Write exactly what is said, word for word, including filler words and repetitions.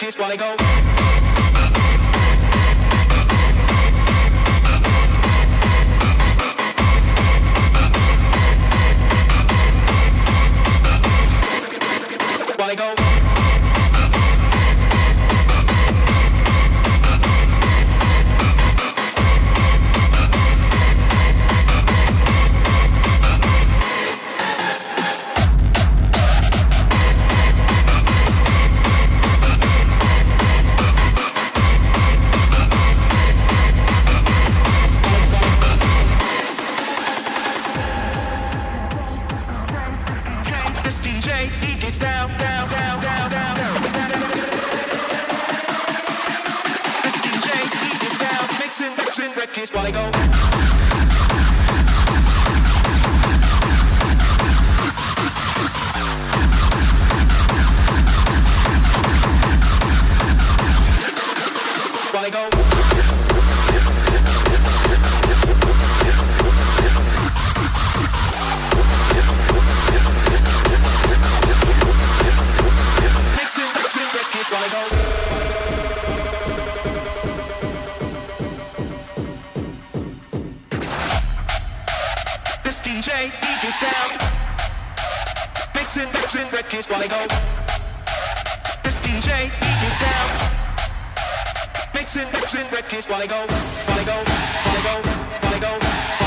records while I go. While I go. Records while I go. While I go. Mixing, mixing records while I go. D J, he gets down. Mixing, mixing records while I go. This D J, he gets down. Mixing, mixing records while I go. While I go, while I go, while I go.